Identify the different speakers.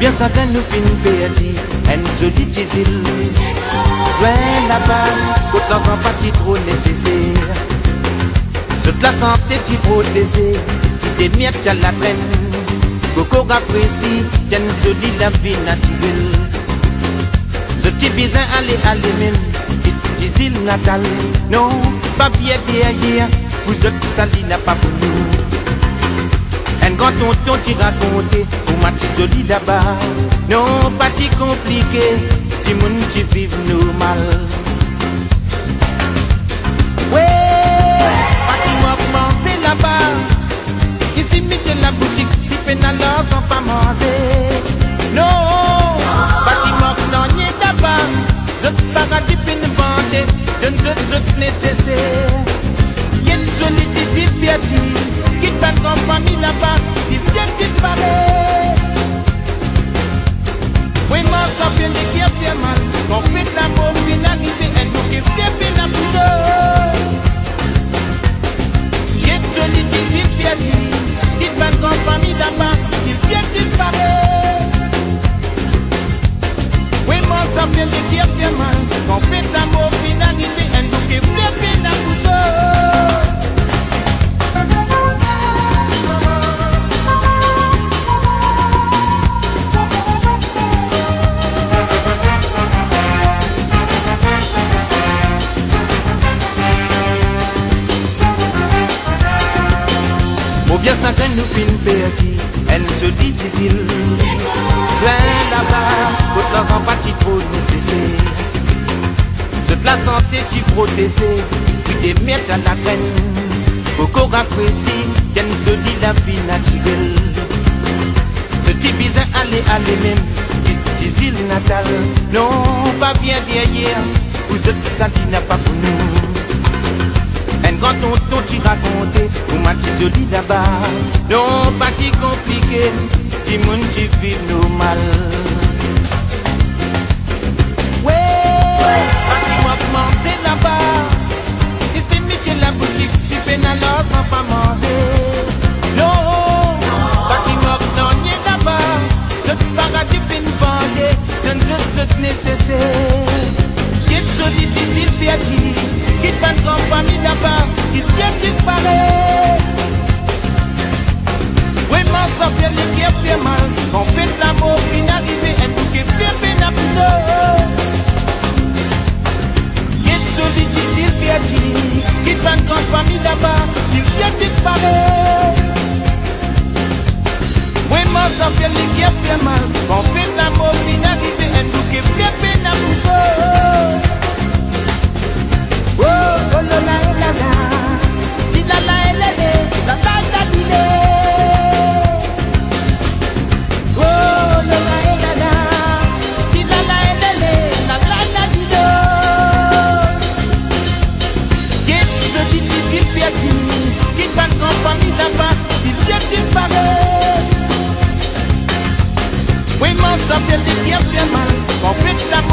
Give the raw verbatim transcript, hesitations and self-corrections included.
Speaker 1: bien ça que nous fin perdu, une jolie île. Loin là-bas, côte l'enfant pas trop nécessaire. Toute la santé tu protégé, qui te miettes à la peine. Coco apprécie, tiens solide la vie naturelle. Ce petit bizarre aller aller même, petite île natale. Non, pas bien derrière, vous autres sali n'a pas pour nous. Un grand tonton tu raconté, pour ma petite jolie là-bas. Non, pas si compliqué, du monde qui vive normal. Ouais, pas si moi manger là-bas. Ici, Michel la boutique, si peine alors on pas manger. Non, pas si moi non n'y est là-bas. Je paradis peine vendre, je ne suis nécessaire. Y'a une solitude bien dit, qui pas grand famille là-bas, qui vient disparaître. Oui, moi, ça fait des qui a fait mal. On fait de l'amour, puis l'arrivée, elle nous qui fait bien la bouche. Y'a une solitude bien dit, qui pas grand famille là-bas, qui vient disparaître. Oui, moi, ça fait des qui a fait mal. On fait de l'amour, puis l'arrivée, elle nous qui fait bien la bouche. Bien ça que nous fin perdu, elle se dit difficile. Plein là-bas, toute l'enfant pas trop nécessaire. Toute la santé tu protégé, puis des miettes à la graine. Beaucoup apprécie, qu'elle se dit la vie naturelle. Ce petit bizarre aller aller même, petite île natale. Non, pas bien derrière, vous êtes ça qui n'a pas pour nous. Un grand tonton tu raconté, pour ma petite jolie là-bas. Non, pas si compliqué, du monde tu vis normal. Ouais, pas si moi manger là-bas. Ici, Michel la boutique, si peine alors sans pas manger. Non, pas si moi non n'y est là-bas. Je paradis fin vendre, je ne suis nécessaire. Y'a une solitude bien dit, qui pas de grande famille là-bas, qui vient disparaître. Oui, moi, ça fait les qui a fait mal. On fait de l'amour, puis n'arrive, elle nous qui fait bien à plus. Y'a une solitude bien dit, qui pas de grande famille là-bas, qui vient disparaître. Oui, moi, ça fait les qui a fait mal. On fait de l'amour, puis n'arrive, elle nous qui fait bien à plus. Oh, oh, la la la la, di la la la la, la la la di le. Oh, la la la la, di la la la la, la la la di le. Qu'est-ce que difficile perdu, qui va grand famille là-bas, qui vient disparaître. Oui, moi ça fait des qui a fait mal, on fait de la